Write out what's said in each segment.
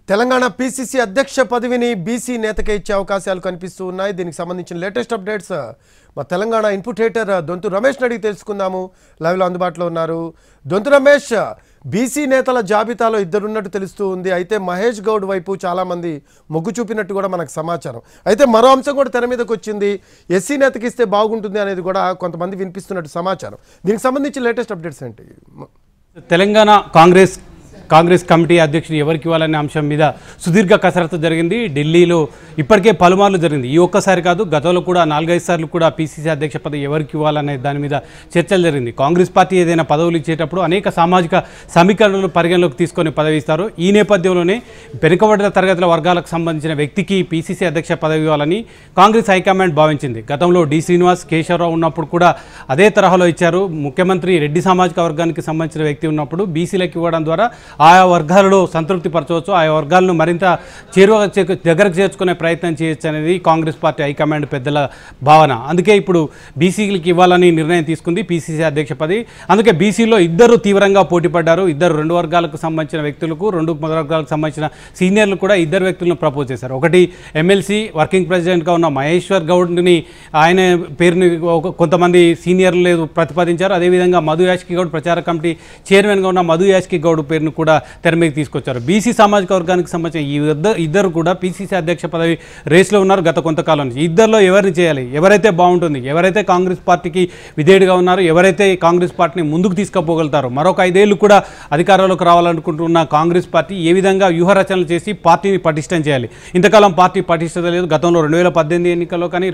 Telangana PCC అధ్యక్ష పదవిని BC నేతకే ఇచ్చే అవకాశాలు కనిపిస్తూ ఉన్నాయి. దీనికి సంబంధించిన లేటెస్ట్ అప్డేట్స్ మా తెలంగాణ ఇన్పుట్ ఎడిటర్ దొంతు రమేష్ అడిగి తెలుసుకుందాము. లైవ్లో అందుబాటులో ఉన్నారు. దొంతు రమేష్, బీసీ నేతల జాబితాలో ఇద్దరున్నట్టు తెలుస్తూ ఉంది. అయితే మహేష్ గౌడ్ వైపు చాలామంది మొగ్గు చూపినట్టు కూడా మనకు సమాచారం. అయితే మరో అంశం కూడా తెర మీదకి వచ్చింది. ఎస్సీ నేతకి ఇస్తే బాగుంటుంది అనేది కూడా కొంతమంది వినిపిస్తున్నట్టు సమాచారం. దీనికి సంబంధించిన లేటెస్ట్ అప్డేట్స్ ఏంటి? తెలంగాణ కాంగ్రెస్ కమిటీ అధ్యక్షుడు ఎవరికి ఇవ్వాలనే అంశం మీద సుదీర్ఘ కసరత్తు జరిగింది. ఢిల్లీలో ఇప్పటికే పలుమార్లు జరిగింది. ఈ ఒక్కసారి కాదు, గతంలో కూడా 4-5 సార్లు కూడా పీసీసీ అధ్యక్ష పదవి ఎవరికి ఇవ్వాలనే దాని మీద చర్చలు జరిగింది. కాంగ్రెస్ పార్టీ ఏదైనా పదవులు ఇచ్చేటప్పుడు అనేక సామాజిక సమీకరణలు పరిగణలోకి తీసుకొని పదవి ఇస్తారు. ఈ నేపథ్యంలోనే వెనుకబడిన తరగతుల వర్గాలకు సంబంధించిన వ్యక్తికి పీసీసీ అధ్యక్ష పదవి ఇవ్వాలని కాంగ్రెస్ హైకమాండ్ భావించింది. గతంలో డి శ్రీనివాస్, కేశవరావు ఉన్నప్పుడు కూడా అదే తరహాలో ఇచ్చారు. ముఖ్యమంత్రి రెడ్డి సామాజిక వర్గానికి సంబంధించిన వ్యక్తి ఉన్నప్పుడు బీసీలకు ఇవ్వడం ద్వారా ఆయా వర్గాలలో సంతృప్తి పరచవచ్చు, ఆయా వర్గాలను మరింత దగ్గరకు చేర్చుకునే ప్రయత్నం చేయొచ్చు అనేది కాంగ్రెస్ పార్టీ హైకమాండ్ పెద్దల భావన. అందుకే ఇప్పుడు బీసీలకు ఇవ్వాలని నిర్ణయం తీసుకుంది పీసీసీ అధ్యక్ష పదవి. అందుకే బీసీలో ఇద్దరు తీవ్రంగా పోటీ పడ్డారు. ఇద్దరు 2 వర్గాలకు సంబంధించిన వ్యక్తులకు, 2 వర్గాలకు సంబంధించిన సీనియర్లు కూడా ఇద్దరు వ్యక్తులను ప్రపోజ్ చేశారు. ఒకటి ఎమ్మెల్సీ వర్కింగ్ ప్రెసిడెంట్గా ఉన్న మహేశ్వర్ గౌడ్ని, ఆయన పేరుని కొంతమంది సీనియర్లు లేదు ప్రతిపాదించారు. అదేవిధంగా మధు యాష్కి గౌడ్, ప్రచార కమిటీ చైర్మన్గా ఉన్న మధు యాష్కి గౌడ్ పేరును కూడా తెర మీదకి తీసుకొచ్చారు. బీసీ సామాజిక వర్గానికి సంబంధించిన ఈ ఇద్దరు కూడా పీసీసీ అధ్యక్ష పదవి రేస్లో ఉన్నారు గత కొంతకాలం నుంచి. ఇద్దరిలో ఎవరిని చేయాలి, ఎవరైతే బాగుంటుంది, ఎవరైతే కాంగ్రెస్ పార్టీకి విధేయుడిగా ఉన్నారు, ఎవరైతే కాంగ్రెస్ పార్టీని ముందుకు తీసుకుపోగలుగుతారు, మరొక 5 ఏళ్ళు కూడా అధికారంలోకి రావాలనుకుంటున్న కాంగ్రెస్ పార్టీ ఏ విధంగా వ్యూహరచనలు చేసి పార్టీని పటిష్టం చేయాలి. ఇంతకాలం పార్టీ పటిష్టత లేదు. గతంలో 2018 ఎన్నికల్లో కానీ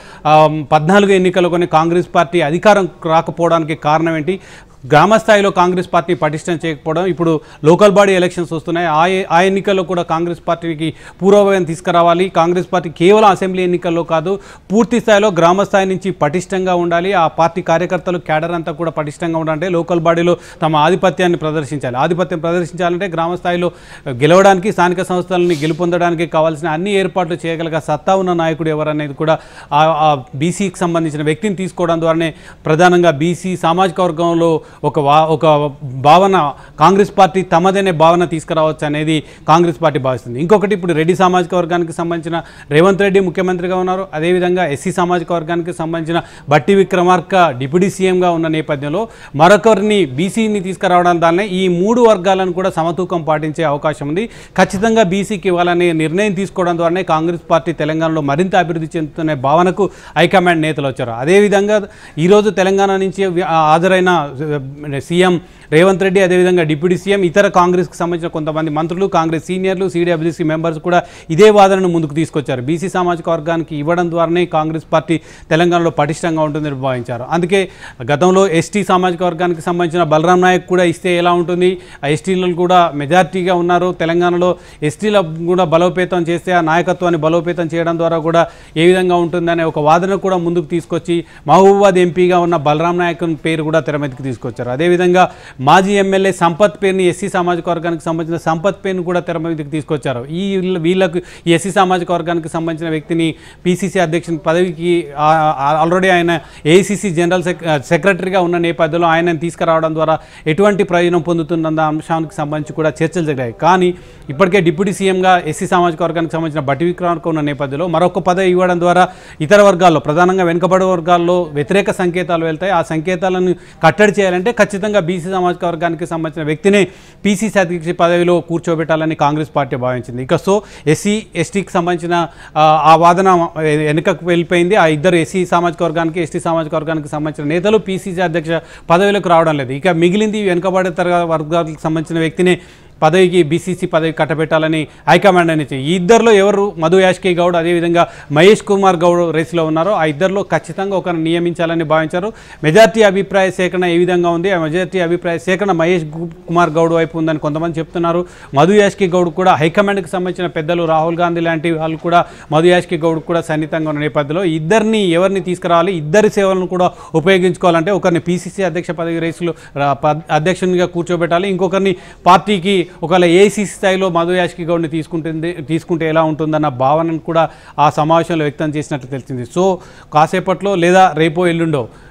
2014 ఎన్నికల్లో కానీ కాంగ్రెస్ పార్టీ అధికారం రాకపోవడానికి కారణం ఏంటి? గ్రామ స్థాయిలో కాంగ్రెస్ పార్టీ పటిష్టం చేయకపోవడం. ఇప్పుడు లోకల్ బాడీ ఎలక్షన్స్ వస్తున్నాయి. ఆ ఎన్నికల్లో కూడా కాంగ్రెస్ పార్టీకి పూర్వభావం తీసుకురావాలి. కాంగ్రెస్ పార్టీ కేవలం అసెంబ్లీ ఎన్నికల్లో కాదు, పూర్తి స్థాయిలో గ్రామ స్థాయి నుంచి పటిష్టంగా ఉండాలి. ఆ పార్టీ కార్యకర్తలు, క్యాడర్ అంతా కూడా పటిష్టంగా ఉండాలంటే లోకల్ బాడీలో తమ ఆధిపత్యాన్ని ప్రదర్శించాలి. ఆధిపత్యం ప్రదర్శించాలంటే గ్రామ స్థాయిలో గెలవడానికి, స్థానిక సంస్థలని గెలుపొందడానికి కావాల్సిన అన్ని ఏర్పాట్లు చేయగలిగే సత్తా ఉన్న నాయకుడు ఎవరనేది కూడా ఆ బీసీకి సంబంధించిన వ్యక్తిని తీసుకోవడం ద్వారానే ప్రధానంగా బీసీ సామాజిక వర్గంలో ఒక భావన, కాంగ్రెస్ పార్టీ తమదనే భావన తీసుకురావచ్చు అనేది కాంగ్రెస్ పార్టీ భావిస్తుంది. ఇంకొకటి, ఇప్పుడు రెడ్డి సామాజిక వర్గానికి సంబంధించిన రేవంత్ రెడ్డి ముఖ్యమంత్రిగా ఉన్నారు. అదేవిధంగా ఎస్సీ సామాజిక వర్గానికి సంబంధించిన బట్టి విక్రమార్క డిప్యూటీ సీఎంగా ఉన్న నేపథ్యంలో మరొకరిని బీసీని తీసుకురావడం దాన్ని ఈ 3 వర్గాలను కూడా సమతూకం పాటించే అవకాశం ఉంది. ఖచ్చితంగా బీసీకి ఇవ్వాలనే నిర్ణయం తీసుకోవడం ద్వారానే కాంగ్రెస్ పార్టీ తెలంగాణలో మరింత అభివృద్ధి చెందుతున్న భావనకు హైకమాండ్ నేతలు వచ్చారు. అదేవిధంగా ఈరోజు తెలంగాణ నుంచి హాజరైన సీఎం రేవంత్ రెడ్డి, అదేవిధంగా డిప్యూటీ సీఎం, ఇతర కాంగ్రెస్కి సంబంధించిన కొంతమంది మంత్రులు, కాంగ్రెస్ సీనియర్లు, సిడబ్ల్యూసీ మెంబర్స్ కూడా ఇదే వాదనను ముందుకు తీసుకొచ్చారు. బీసీ సామాజిక వర్గానికి ఇవ్వడం ద్వారానే కాంగ్రెస్ పార్టీ తెలంగాణలో పటిష్టంగా ఉంటుందని భావించారు. అందుకే గతంలో ఎస్టీ సామాజిక వర్గానికి సంబంధించిన బలరాం నాయక్ కూడా ఇస్తే ఎలా ఉంటుంది, ఆ ఎస్టీలు కూడా మెజార్టీగా ఉన్నారు తెలంగాణలో, ఎస్టీల కూడా బలోపేతం చేస్తే ఆ నాయకత్వాన్ని బలోపేతం చేయడం ద్వారా కూడా ఏ విధంగా ఉంటుందనే ఒక వాదన కూడా ముందుకు తీసుకొచ్చి మహబూబాబాద్ ఎంపీగా ఉన్న బలరాం నాయక్ పేరు కూడా తెర మీదకి తీసుకొచ్చారు. అదేవిధంగా మాజీ ఎమ్మెల్యే సంపత్ పేరుని, ఎస్సీ సామాజిక వర్గానికి సంబంధించిన సంపత్ పేరుని కూడా తెర మీదకి తీసుకొచ్చారు. వీళ్ళకు ఎస్సీ సామాజిక వర్గానికి సంబంధించిన వ్యక్తిని పీసీసీ అధ్యక్షుని పదవికి ఆల్రెడీ ఆయన ఏఐసీసీ జనరల్ సెక్రటరీగా ఉన్న నేపథ్యంలో ఆయనను తీసుకురావడం ద్వారా ఎటువంటి ప్రయోజనం పొందుతున్న అంశానికి సంబంధించి కూడా చర్చలు జరిగాయి. కానీ ఇప్పటికే డిప్యూటీ సీఎంగా ఎస్సీ సామాజిక వర్గానికి సంబంధించిన బట్టి విక్రమార్క ఉన్న నేపథ్యంలో మరొక పదవి ఇవ్వడం ద్వారా ఇతర వర్గాల్లో, ప్రధానంగా వెనుకబడి వర్గాల్లో వ్యతిరేక సంకేతాలు వెళ్తాయి. ఆ సంకేతాలను కట్టడి చేయాలంటే ఖచ్చితంగా బీసీ సామాజిక వర్గానికి సంబంధించిన వ్యక్తిని పీసీసీ అధ్యక్ష పదవిలో కూర్చోబెట్టాలని కాంగ్రెస్ పార్టీ భావించింది. ఇక సో ఎస్సీ ఎస్టీకి సంబంధించిన ఆ వాదన వెనుకకు వెళ్ళిపోయింది. ఆ ఇద్దరు ఎస్సీ సామాజిక వర్గానికి, ఎస్టీ సామాజిక వర్గానికి సంబంధించిన నేతలు పీసీసీ అధ్యక్ష పదవిలోకి రావడం లేదు. ఇక మిగిలింది వెనుకబడే తరగతి వర్గాలకు సంబంధించిన వ్యక్తిని పదవికి, బీసీసీ పదవి కట్టబెట్టాలని హైకమాండ్ అనేది. ఈ ఇద్దరిలో ఎవరు మధు యాష్కి గౌడ్, అదేవిధంగా మహేష్ కుమార్ గౌడ్ రేసులో ఉన్నారో ఆ ఇద్దరిలో ఖచ్చితంగా ఒకరిని నియమించాలని భావించారు. మెజార్టీ అభిప్రాయ సేకరణ ఏ విధంగా ఉంది, ఆ మెజార్టీ అభిప్రాయ సేకరణ మహేష్ కుమార్ గౌడ్ వైపు ఉందని కొంతమంది చెప్తున్నారు. మధు యాష్కి గౌడ్ కూడా హైకమాండ్కి సంబంధించిన పెద్దలు రాహుల్ గాంధీ లాంటి వాళ్ళు కూడా మధు యాష్కి గౌడ్ కూడా సన్నిహితంగా ఉన్న నేపథ్యంలో ఇద్దరిని ఎవరిని తీసుకురావాలి, ఇద్దరి సేవలను కూడా ఉపయోగించుకోవాలంటే ఒకరిని పీసీసీ అధ్యక్ష పదవి రేసులో అధ్యక్షునిగా కూర్చోబెట్టాలి, ఇంకొకరిని పార్టీకి ఒకవేళ ఏఐసీసీ స్థాయిలో మధు యాష్కి గౌడ్ని తీసుకుంటే ఎలా ఉంటుందన్న భావనను కూడా ఆ సమావేశంలో వ్యక్తం చేసినట్లు తెలిసింది. సో కాసేపట్లో లేదా రేపో ఎల్లుండో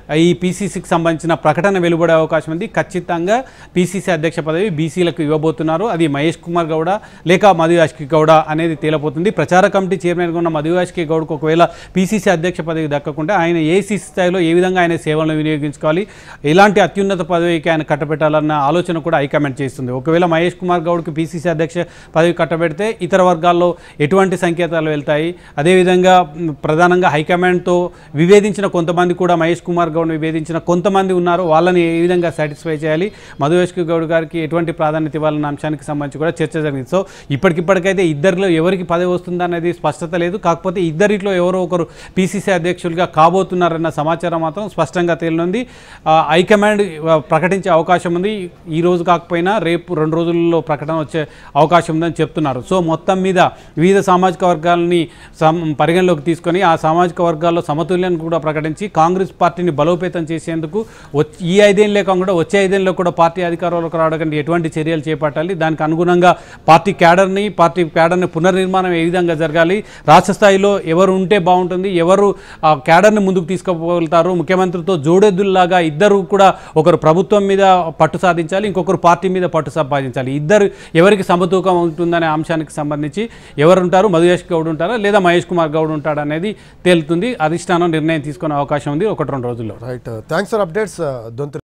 ఈ పీసీసీకి సంబంధించిన ప్రకటన వెలువడే అవకాశం ఉంది. ఖచ్చితంగా పీసీసీ అధ్యక్ష పదవి బీసీలకు ఇవ్వబోతున్నారు. అది మహేష్ కుమార్ గౌడ లేక మధు యాష్కి గౌడ అనేది తేలిపోతుంది. ప్రచార కమిటీ చైర్మన్గా ఉన్న మధు యాష్కి గౌడ్కు ఒకవేళ పీసీసీ అధ్యక్ష పదవి దక్కకుంటే ఆయన ఏసీసీ స్థాయిలో ఏ విధంగా ఆయన సేవలను వినియోగించుకోవాలి, ఎలాంటి అత్యున్నత పదవికి ఆయన కట్టబెట్టాలన్న ఆలోచన కూడా హైకమాండ్ చేస్తుంది. ఒకవేళ మహేష్ కుమార్ గౌడ్కి పీసీసీ అధ్యక్ష పదవి కట్టబెడితే ఇతర వర్గాల్లో ఎటువంటి సంకేతాలు వెళ్తాయి. అదేవిధంగా ప్రధానంగా హైకమాండ్తో విభేదించిన కొంతమంది కూడా మహేష్ కుమార్ గౌడ్ని విభేదించిన కొంతమంది ఉన్నారు, వాళ్ళని ఏ విధంగా సాటిస్ఫై చేయాలి, మధు యాష్కి గౌడ్ గారికి ఎటువంటి ప్రాధాన్యత ఇవ్వాలన్న అంశానికి సంబంధించి కూడా చర్చ జరిగింది. సో ఇప్పటికిప్పటికైతే ఇద్దరిలో ఎవరికి పదవి వస్తుందా అనేది స్పష్టత లేదు. కాకపోతే ఇద్దరిలో ఎవరో ఒకరు పీసీసీ అధ్యక్షులుగా కాబోతున్నారన్న సమాచారం మాత్రం స్పష్టంగా తేలినుంది. హైకమాండ్ ప్రకటించే అవకాశం ఉంది. ఈ రోజు కాకపోయినా రేపు 2 రోజుల్లో ప్రకటన వచ్చే అవకాశం ఉందని చెప్తున్నారు. సో మొత్తం మీద వివిధ సామాజిక వర్గాలని పరిగణలోకి తీసుకొని ఆ సామాజిక వర్గాల్లో సమతుల్యాన్ని కూడా ప్రకటించి కాంగ్రెస్ పార్టీని బలోపేతం చేసేందుకు ఈ 5 ఏళ్ళే కాకుండా వచ్చే 5 ఏళ్ళలో కూడా పార్టీ అధికారంలోకి రావడానికి ఎటువంటి చర్యలు చేపట్టాలి, దానికి అనుగుణంగా పార్టీ క్యాడర్ని పునర్నిర్మాణం ఏ విధంగా జరగాలి, రాష్ట్ర స్థాయిలో ఎవరు ఉంటే బాగుంటుంది, ఎవరు ఆ క్యాడర్ని ముందుకు తీసుకుపోగలుగుతారు, ముఖ్యమంత్రితో జోడెద్దుల్లాగా ఇద్దరు కూడా ఒకరు ప్రభుత్వం మీద పట్టు సాధించాలి, ఇంకొకరు పార్టీ మీద పట్టు సంపాదించాలి, ఇద్దరు ఎవరికి సమతూకం ఉంటుందనే అంశానికి సంబంధించి ఎవరు ఉంటారు, మధు యాష్కి గౌడ్ ఉంటారా లేదా మహేష్ కుమార్ గౌడ్ ఉంటాడా అనేది తేలుతుంది. అధిష్టానం నిర్ణయం తీసుకునే అవకాశం ఉంది 1-2 రోజుల్లో. Right, thanks for updates Donthu.